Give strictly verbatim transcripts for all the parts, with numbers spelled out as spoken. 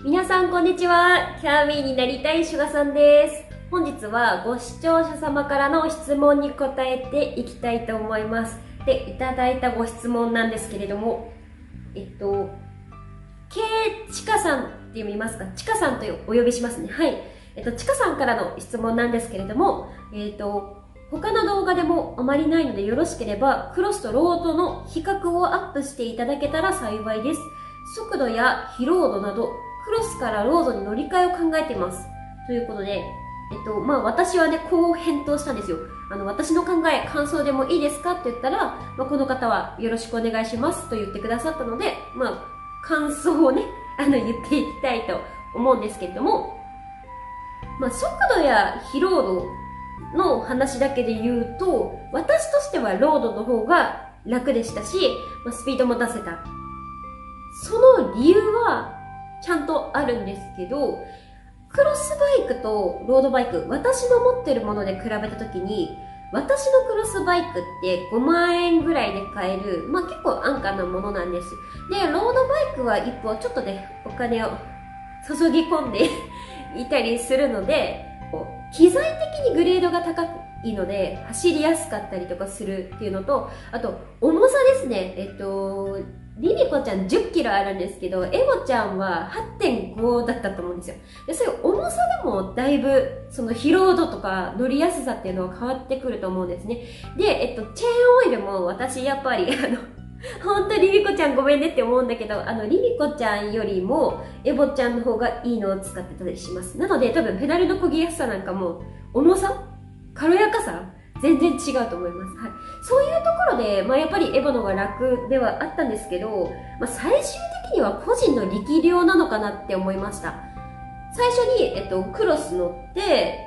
皆さんこんにちは。キャーミーになりたいシュガさんです。本日はご視聴者様からの質問に答えていきたいと思います。で、いただいたご質問なんですけれども、えっと、K ちかさんって読みますか？ちかさんとお呼びしますね。はい。えっと、ちかさんからの質問なんですけれども、えっと、他の動画でもあまりないのでよろしければ、クロスとロードの比較をアップしていただけたら幸いです。速度や疲労度など、クロスからロードに乗り換えを考えています。ということで、えっと、まあ私はね、こう返答したんですよ。あの、私の考え、感想でもいいですかって言ったら、まあ、この方はよろしくお願いしますと言ってくださったので、まあ、感想をね、あの、言っていきたいと思うんですけれども、まあ、速度や疲労度の話だけで言うと、私としてはロードの方が楽でしたし、まあ、スピードも出せた。その理由はちゃんとあるんですけど、クロスバイクとロードバイク、私の持ってるもので比べたときに、私のクロスバイクってごまんえんぐらいで買える、まあ結構安価なものなんです。で、ロードバイクは一歩ちょっとね、お金を注ぎ込んでいたりするので、こう機材的にグレードが高いので、走りやすかったりとかするっていうのと、あと、重さですね。えっと、リリコちゃんじゅっキロあるんですけど、エボちゃんは はってんご だったと思うんですよ。で、そういう重さでもだいぶ、その疲労度とか乗りやすさっていうのは変わってくると思うんですね。で、えっと、チェーンオイルも私やっぱり、あの、本当リリコちゃんごめんねって思うんだけど、あの、リリコちゃんよりも、エボちゃんの方がいいのを使ってたりします。なので、多分ペダルの漕ぎやすさなんかも、重さ軽やかさ全然違うと思います。はい。そういうところで、まあやっぱりエボの方が楽ではあったんですけど、まあ最終的には個人の力量なのかなって思いました。最初に、えっと、クロス乗って、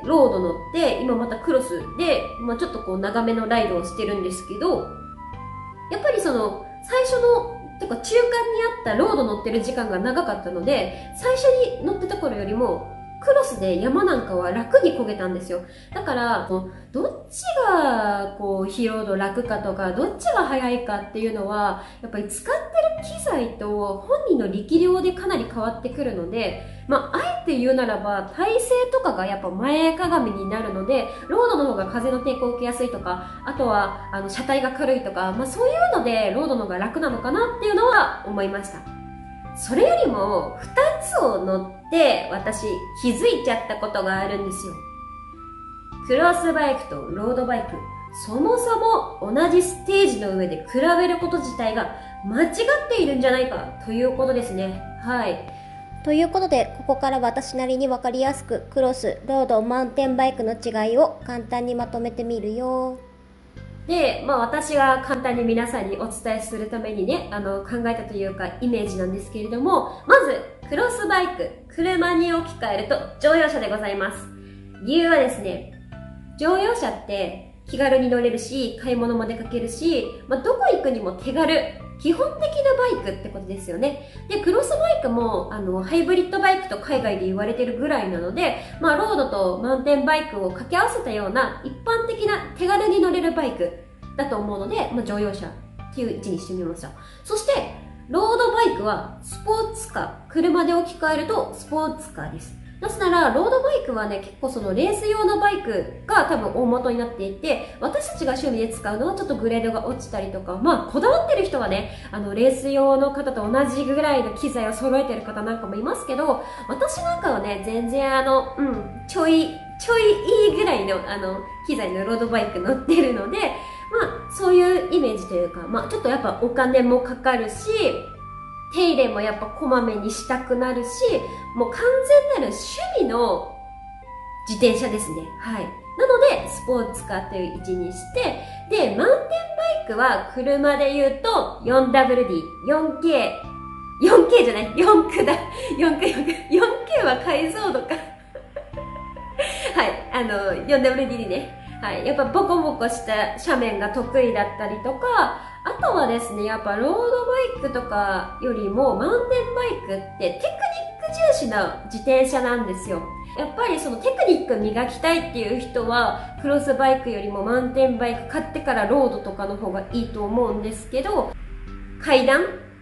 ロード乗って、今またクロスで、まあちょっとこう長めのライドをしてるんですけど、やっぱりその、最初の、てか中間にあったロード乗ってる時間が長かったので、最初に乗ってた頃よりも、クロスで山なんかは楽に漕げたんですよ。だから、どっちが、こう、疲労度楽かとか、どっちが速いかっていうのは、やっぱり使ってる機材と本人の力量でかなり変わってくるので、まあ、あえて言うならば、体勢とかがやっぱ前かがみになるので、ロードの方が風の抵抗を受けやすいとか、あとは、あの、車体が軽いとか、まあ、そういうので、ロードの方が楽なのかなっていうのは思いました。それよりも、二つを乗って、私、気づいちゃったことがあるんですよ。クロスバイクとロードバイク、そもそも同じステージの上で比べること自体が間違っているんじゃないかということですね。はい。 ということで、ここから私なりに分かりやすく、クロス、ロード、マウンテンバイクの違いを簡単にまとめてみるよ。 で、まあ私が簡単に皆さんにお伝えするためにね、あの、考えたというかイメージなんですけれども、まず、クロスバイク、車に置き換えると乗用車でございます。理由はですね、乗用車って気軽に乗れるし、買い物も出かけるし、まあどこ行くにも手軽、基本的なバイクってことですよね。で、クロスバイクも、あの、ハイブリッドバイクと海外で言われてるぐらいなので、まあ、ロードとマウンテンバイクを掛け合わせたような一般的な手軽に乗れるバイクだと思うので、まあ、乗用車っていう位置にしてみました。そして、ロードバイクはスポーツカー。車で置き換えるとスポーツカーです。なぜなら、ロードバイクはね、結構そのレース用のバイクが多分大元になっていて、私たちが趣味で使うのはちょっとグレードが落ちたりとか、まあ、こだわってる人はね、あの、レース用の方と同じぐらいの機材を揃えてる方なんかもいますけど、私なんかはね、全然あの、うん、ちょい、ちょいいいぐらいの、あの、機材のロードバイク乗ってるので、まあ、そういうイメージというか、まあ、ちょっとやっぱお金もかかるし、手入れもやっぱこまめにしたくなるし、もう完全なる趣味の自転車ですね。はい。なので、スポーツカーという位置にして、で、マウンテンバイクは車で言うと フォーダブリューディー、よんケー、よんケー じゃない、よんクだ。よんケー、よんケー、よんケー は解像度か。はい。あの、フォーダブリューディー ね。はい。やっぱボコボコした斜面が得意だったりとか、あとはですね、やっぱロードバイクとかよりもマウンテンバイクってテクニック重視な自転車なんですよ。やっぱりそのテクニック磨きたいっていう人はクロスバイクよりもマウンテンバイク買ってからロードとかの方がいいと思うんですけど、階段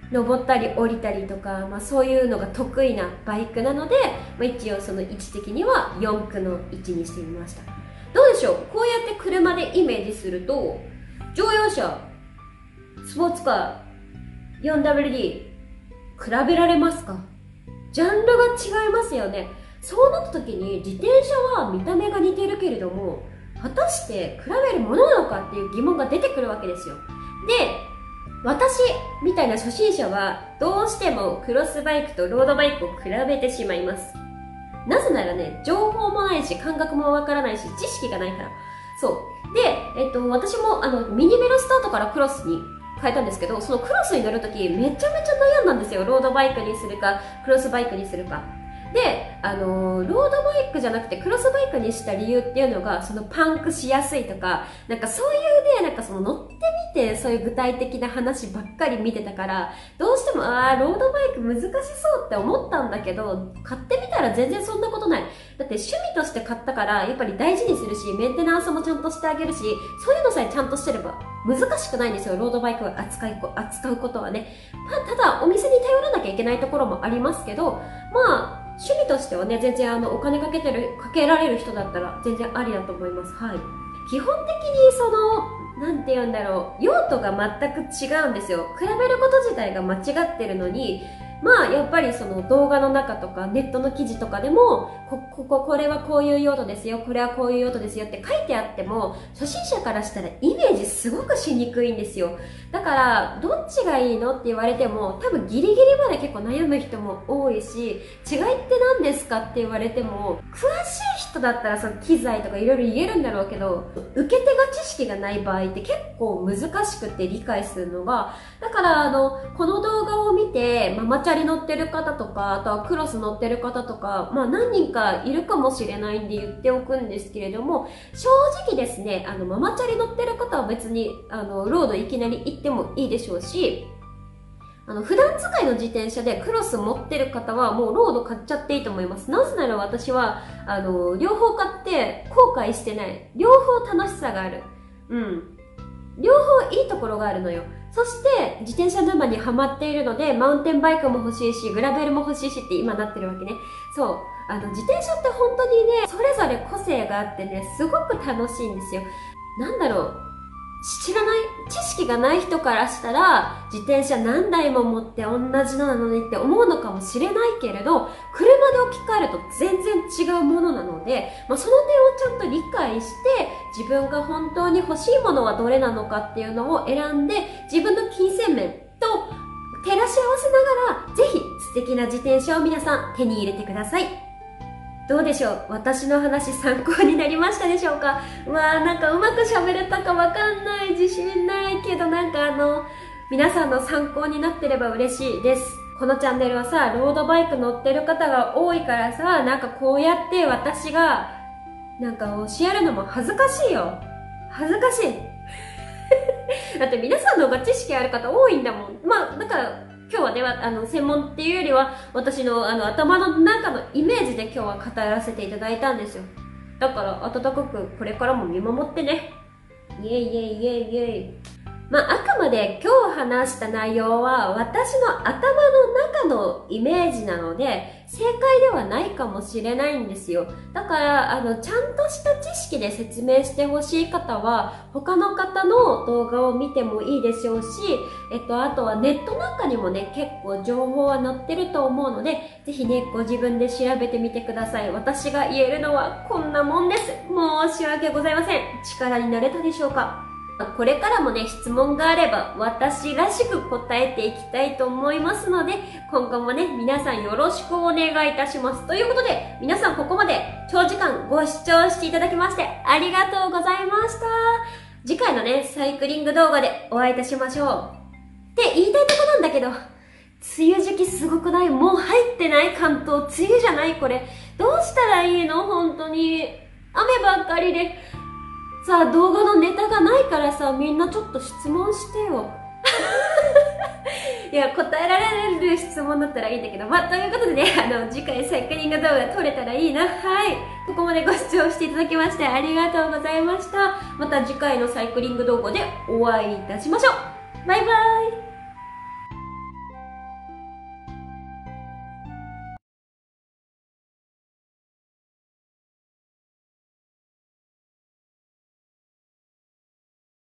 登ったり降りたりとか、まあ、そういうのが得意なバイクなので、まあ、一応その位置的にはよん区の位置にしてみました。どうでしょう、こうやって車でイメージすると、乗用車、スポーツカー、よんダブリューディー、比べられますか？ジャンルが違いますよね。そうなった時に自転車は見た目が似てるけれども、果たして比べるものなのかっていう疑問が出てくるわけですよ。で、私みたいな初心者はどうしてもクロスバイクとロードバイクを比べてしまいます。なぜならね、情報もないし感覚もわからないし知識がないから。そうで、えっと、私もあのミニベロスタートからクロスに変えたんですけど、そのクロスに乗るときめちゃめちゃ悩んだんですよ。ロードバイクにするかクロスバイクにするかで、あのー、ロードバイクじゃなくてクロスバイクにした理由っていうのが、そのパンクしやすいとか、なんかそういうね、なんかその乗ってみて、そういう具体的な話ばっかり見てたから、どうしても、あー、ロードバイク難しそうって思ったんだけど、買ってみたら全然そんなことない。だって趣味として買ったから、やっぱり大事にするし、メンテナンスもちゃんとしてあげるし、そういうのさえちゃんとしてれば、難しくないんですよ、ロードバイクを扱い、扱うことはね。まあ、ただ、お店に頼らなきゃいけないところもありますけど、まあ、趣味としてはね、全然あの、お金かけてる、かけられる人だったら全然ありだと思います。はい。基本的にその、なんて言うんだろう、用途が全く違うんですよ。比べること自体が間違ってるのに、まあ、やっぱりその動画の中とかネットの記事とかでも、こ、ここ、これはこういう用途ですよ、これはこういう用途ですよって書いてあっても、初心者からしたらイメージすごくしにくいんですよ。だから、どっちがいいのって言われても、多分ギリギリまで結構悩む人も多いし、違いって何ですかって言われても、詳しい人だったらその機材とかいろいろ言えるんだろうけど、受け手が知識がない場合って結構難しくて理解するのが、だからあの、この動画を見て、ママチャリ乗ってる方とか、あとはクロス乗ってる方とか、まあ何人かいるかもしれないんで言っておくんですけれども、正直ですね、あの、ママチャリ乗ってる方は別に、あの、ロードいきなり行ってもいいでしょうし、あの、普段使いの自転車でクロス持ってる方はもうロード買っちゃっていいと思います。なぜなら私は、あの、両方買って後悔してない。両方楽しさがある。うん。両方いいところがあるのよ。そして自転車沼にハマっているので、マウンテンバイクも欲しいし、グラベルも欲しいしって今なってるわけね。そう。あの、自転車って本当にね、それぞれ個性があってね、すごく楽しいんですよ。なんだろう。知らない、知識がない人からしたら、自転車何台も持って同じのなのにって思うのかもしれないけれど、車で置き換えると全然違うものなので、まあ、その点をちゃんと理解して、自分が本当に欲しいものはどれなのかっていうのを選んで、自分の金銭面と照らし合わせながら、ぜひ素敵な自転車を皆さん手に入れてください。どうでしょう、私の話参考になりましたでしょうか。まあなんかうまく喋れたかわかんない、自信ないけど、なんかあの皆さんの参考になってれば嬉しいです。このチャンネルはさ、ロードバイク乗ってる方が多いからさ、なんかこうやって私がなんか教えるのも恥ずかしいよ。恥ずかしいだって皆さんの方が知識ある方多いんだもん。まあだから今日はね、あの、専門っていうよりは、私のあの、頭の中のイメージで今日は語らせていただいたんですよ。だから、温かくこれからも見守ってね。イェイイェイイェイイェイ。まあ、あくまで今日話した内容は、私の頭の中のイメージなので、正解ではないかもしれないんですよ。だから、あの、ちゃんとした知識で説明してほしい方は、他の方の動画を見てもいいでしょうし、えっと、あとはネットなんかにもね、結構情報は載ってると思うので、ぜひね、ご自分で調べてみてください。私が言えるのはこんなもんです。申し訳ございません。力になれたでしょうか？これからもね、質問があれば私らしく答えていきたいと思いますので、今後もね、皆さんよろしくお願いいたします。ということで、皆さんここまで長時間ご視聴していただきましてありがとうございました。次回のね、サイクリング動画でお会いいたしましょう。って言いたいとこなんだけど、梅雨時期すごくない？もう入ってない？関東梅雨じゃない？これ。どうしたらいいの？本当に。雨ばっかりで。さあ、動画のネタがないからさ、みんなちょっと質問してよ。いや、答えられる質問だったらいいんだけど、まあ、ということでね、あの、次回サイクリング動画撮れたらいいな。はい。ここまでご視聴していただきましてありがとうございました。また次回のサイクリング動画でお会いいたしましょう。バイバイ。